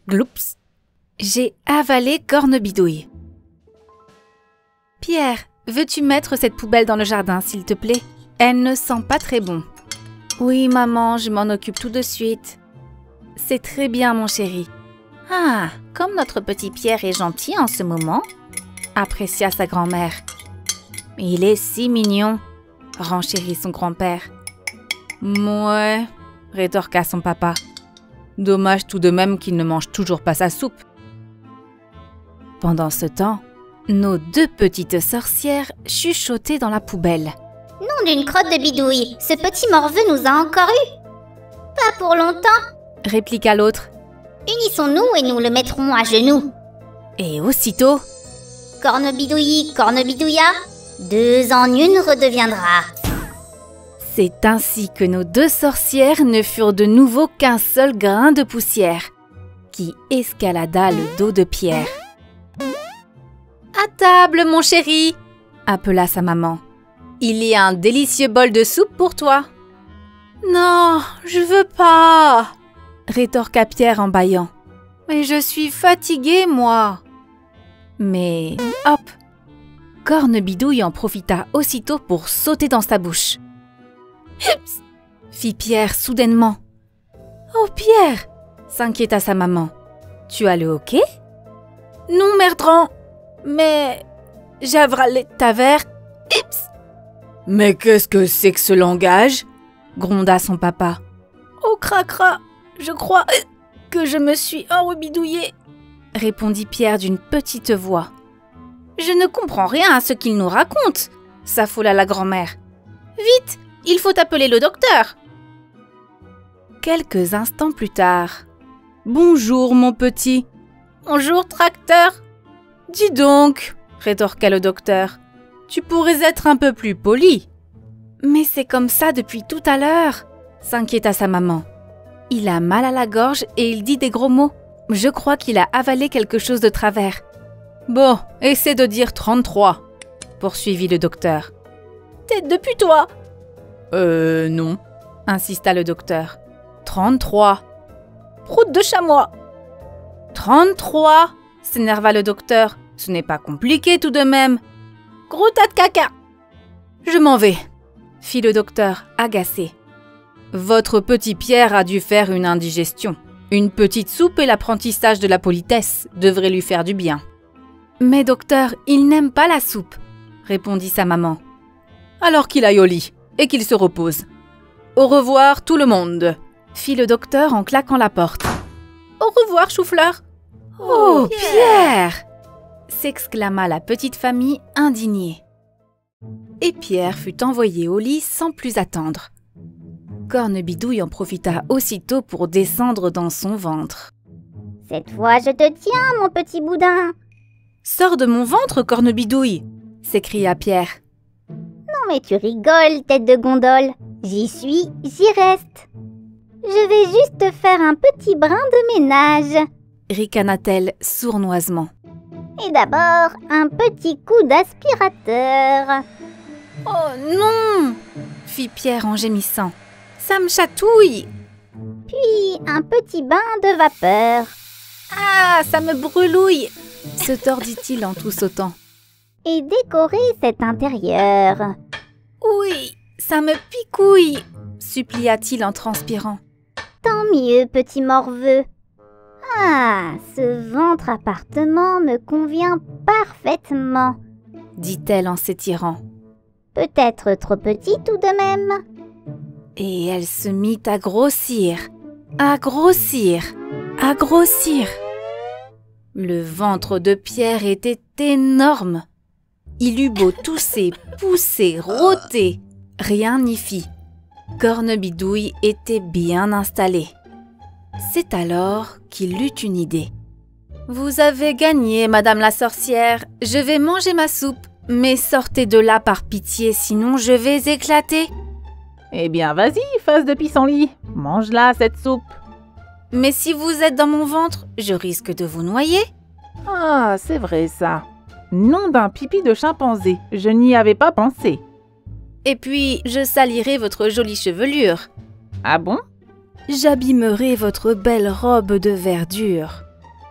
Gloups. J'ai avalé Cornebidouille. Pierre, veux-tu mettre cette poubelle dans le jardin, s'il te plaît? Elle ne sent pas très bon. Oui, maman, je m'en occupe tout de suite. C'est très bien, mon chéri. Ah, comme notre petit Pierre est gentil en ce moment, apprécia sa grand-mère. Il est si mignon, renchérit son grand-père. Mouais, rétorqua son papa. Dommage tout de même qu'il ne mange toujours pas sa soupe. Pendant ce temps, nos deux petites sorcières chuchotaient dans la poubelle. Nom d'une crotte de bidouille, ce petit morveux nous a encore eu. Pas pour longtemps, répliqua l'autre. Unissons-nous et nous le mettrons à genoux. Et aussitôt, Cornebidouilli, cornebidouilla, 2 en 1 redeviendra. C'est ainsi que nos deux sorcières ne furent de nouveau qu'un seul grain de poussière, qui escalada le dos de Pierre. « À table, mon chéri !» appela sa maman. « Il y a un délicieux bol de soupe pour toi. »« Non, je veux pas !» rétorqua Pierre en bâillant. « Mais je suis fatigué, moi !» Mais hop, Cornebidouille en profita aussitôt pour sauter dans sa bouche. « Hups !» fit Pierre soudainement. « Oh Pierre !» s'inquiéta sa maman. « Tu as le hoquet ?»« Non, Merdran, mais j'ai avalé ta verre. Hups !»« Mais qu'est-ce que c'est que ce langage ?» gronda son papa. « Oh cracra, je crois que je me suis enrobidouillé !» répondit Pierre d'une petite voix. « Je ne comprends rien à ce qu'il nous raconte !» s'affola la grand-mère. « Vite, il faut appeler le docteur !» Quelques instants plus tard. « Bonjour, mon petit. »« Bonjour, tracteur. »« Dis donc, » rétorqua le docteur, « tu pourrais être un peu plus poli. »« Mais c'est comme ça depuis tout à l'heure, » s'inquiéta sa maman. « Il a mal à la gorge et il dit des gros mots. Je crois qu'il a avalé quelque chose de travers. »« Bon, essaie de dire 33, » poursuivit le docteur. « Tête de putois !»« non, » insista le docteur. « 33. »« Proute de chamois !»« 33 !» s'énerva le docteur. « Ce n'est pas compliqué tout de même. »« Gros tas de caca !»« Je m'en vais, » fit le docteur, agacé. « Votre petit Pierre a dû faire une indigestion. Une petite soupe et l'apprentissage de la politesse devraient lui faire du bien. »« Mais docteur, il n'aime pas la soupe, » répondit sa maman. « Alors qu'il aille au lit et qu'il se repose. Au revoir tout le monde, » fit le docteur en claquant la porte. « Au revoir, chou-fleur. »« Oh, Pierre !» s'exclama la petite famille indignée. Et Pierre fut envoyé au lit sans plus attendre. Cornebidouille en profita aussitôt pour descendre dans son ventre. « Cette fois, je te tiens, mon petit boudin !»« Sors de mon ventre, Cornebidouille !» s'écria Pierre. « Non mais tu rigoles, tête de gondole. J'y suis, j'y reste. Je vais juste faire un petit brin de ménage. » ricana-t-elle sournoisement. « Et d'abord, un petit coup d'aspirateur. »« Oh non !» fit Pierre en gémissant. « Ça me chatouille !»« Puis un petit bain de vapeur. »« Ah, ça me brûlouille !» se tordit-il en tout sautant. « Et décorer cet intérieur. »« Oui, ça me picouille !» supplia-t-il en transpirant. « Tant mieux, petit morveux. Ah, ce ventre appartement me convient parfaitement. » dit-elle en s'étirant. « Peut-être trop petit tout de même. » Et elle se mit à grossir, à grossir, à grossir. Le ventre de Pierre était énorme. Il eut beau tousser, pousser, rôter, rien n'y fit. Cornebidouille était bien installé. C'est alors qu'il eut une idée. « Vous avez gagné, madame la sorcière. Je vais manger ma soupe, mais sortez de là par pitié, sinon je vais éclater. » Eh bien, vas-y, face de pissenlit. Mange-la, cette soupe. « Mais si vous êtes dans mon ventre, je risque de vous noyer. » Ah, c'est vrai ça. Nom d'un pipi de chimpanzé, je n'y avais pas pensé. Et puis, je salirai votre jolie chevelure. Ah bon? J'abîmerai votre belle robe de verdure.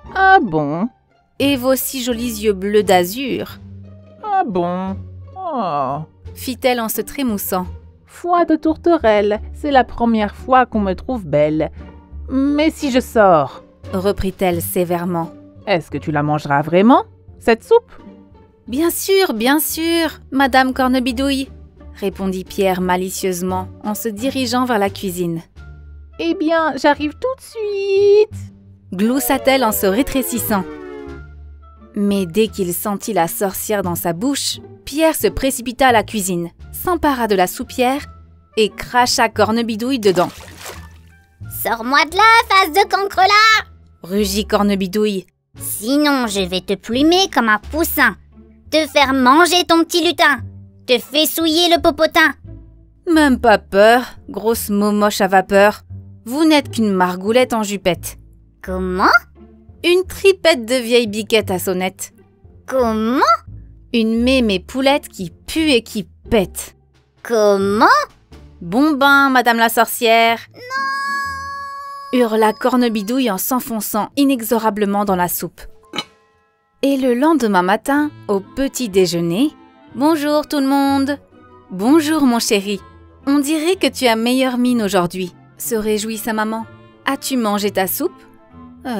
Ah bon? Et vos si jolis yeux bleus d'azur, Ah bon? Oh. fit-elle en se trémoussant. Foi de tourterelle, c'est la première fois qu'on me trouve belle. Mais si je sors, Reprit-elle sévèrement. est-ce que tu la mangeras vraiment, cette soupe? Bien sûr, Madame Cornebidouille, répondit Pierre malicieusement en se dirigeant vers la cuisine. Eh bien, j'arrive tout de suite. Gloussa-t-elle en se rétrécissant. Mais dès qu'il sentit la sorcière dans sa bouche, Pierre se précipita à la cuisine, s'empara de la soupière et cracha Cornebidouille dedans. « Sors-moi de là, face de cancrelat !» Rugit Cornebidouille. « Sinon, je vais te plumer comme un poussin, te faire manger ton petit lutin, te fessouiller le popotin. » Même pas peur, grosse momoche à vapeur. Vous n'êtes qu'une margoulette en jupette. Comment? Une tripette de vieille biquette à sonnette. Comment? Une mémé poulette qui pue et qui pète. Comment? Bon bain, madame la sorcière. Non! Hurla Cornebidouille en s'enfonçant inexorablement dans la soupe. Et le lendemain matin, au petit déjeuner, « Bonjour tout le monde !»« Bonjour mon chéri. On dirait que tu as meilleure mine aujourd'hui, » se réjouit sa maman. « As-tu mangé ta soupe ?»« Non, »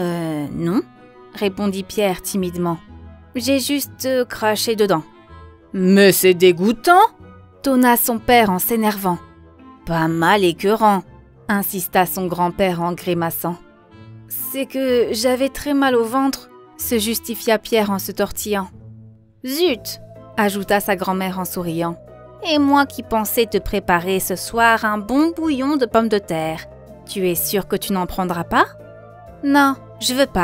répondit Pierre timidement. « J'ai juste craché dedans. »« Mais c'est dégoûtant !» tonna son père en s'énervant. « Pas mal écœurant !» insista son grand-père en grimaçant. « C'est que j'avais très mal au ventre », se justifia Pierre en se tortillant. « Zut !» ajouta sa grand-mère en souriant. « Et moi qui pensais te préparer ce soir un bon bouillon de pommes de terre. Tu es sûre que tu n'en prendras pas ?»« Non, je veux pas. »